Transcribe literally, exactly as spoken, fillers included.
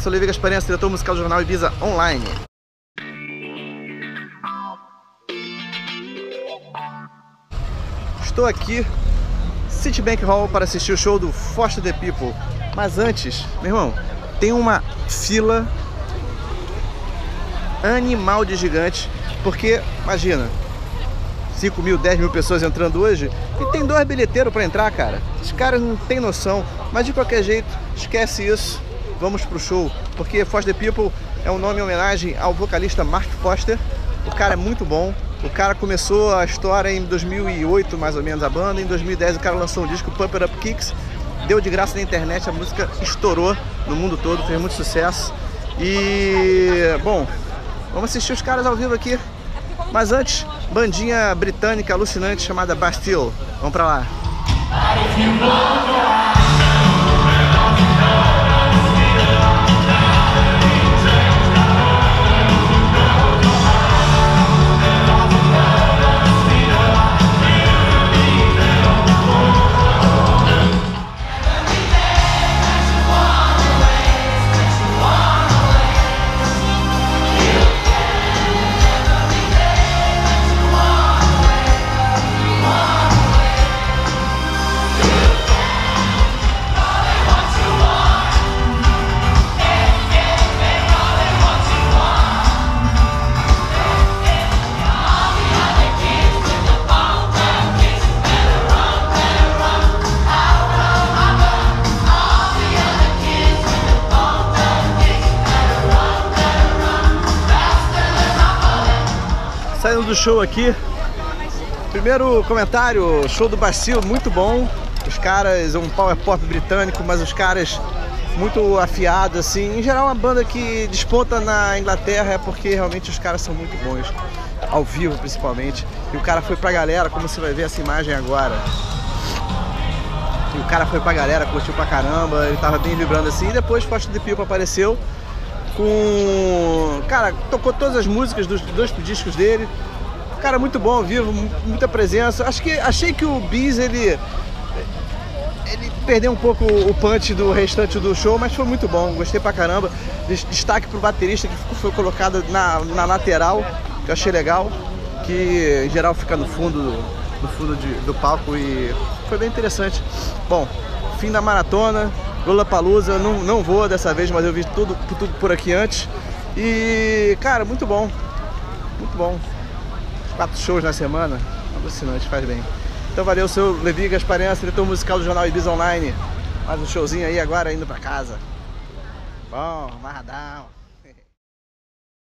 sou Levi Gasparense, diretor musical do jornal Ibiza Online. Estou aqui, Citibank Hall, para assistir o show do Foster the People. Mas antes, meu irmão, tem uma fila animal de gigante, porque, imagina, cinco mil, dez mil pessoas entrando hoje e tem dois bilheteiros para entrar, cara. Os caras não tem noção, mas de qualquer jeito, esquece isso, vamos pro show, porque Foster the People é um nome em homenagem ao vocalista Mark Foster. O cara é muito bom, o cara começou a história em dois mil e oito, mais ou menos, a banda. Em dois mil e dez o cara lançou um disco, Pump It Up Kicks, deu de graça na internet, a música estourou no mundo todo, fez muito sucesso. E, bom, vamos assistir os caras ao vivo aqui. Mas antes, bandinha britânica alucinante chamada Bastille. Vamos pra lá. Saindo do show aqui, primeiro comentário, show do Bastille, muito bom. Os caras, um power pop britânico, mas os caras muito afiados, assim. Em geral, uma banda que desponta na Inglaterra é porque realmente os caras são muito bons, ao vivo principalmente. E o cara foi pra galera, como você vai ver essa imagem agora. E o cara foi pra galera, curtiu pra caramba, ele tava bem vibrando assim. E depois Foster the People apareceu com... Cara, tocou todas as músicas dos dois discos dele. Cara, muito bom ao vivo, muita presença. Acho que, achei que o Biz, ele... Ele perdeu um pouco o punch do restante do show, mas foi muito bom, gostei pra caramba. Destaque pro baterista, que foi colocado na, na lateral, que eu achei legal. Que, em geral, fica no fundo, do, no fundo de, do palco e foi bem interessante. Bom, fim da maratona. Lollapalooza, não, não vou dessa vez, mas eu vi tudo, tudo por aqui antes. E, cara, muito bom. Muito bom. Quatro shows na semana, alucinante, faz bem. Então valeu, seu Levi Gasparense, diretor musical do jornal Ibiza Online. Mais um showzinho aí agora, indo pra casa. Bom, amarradão.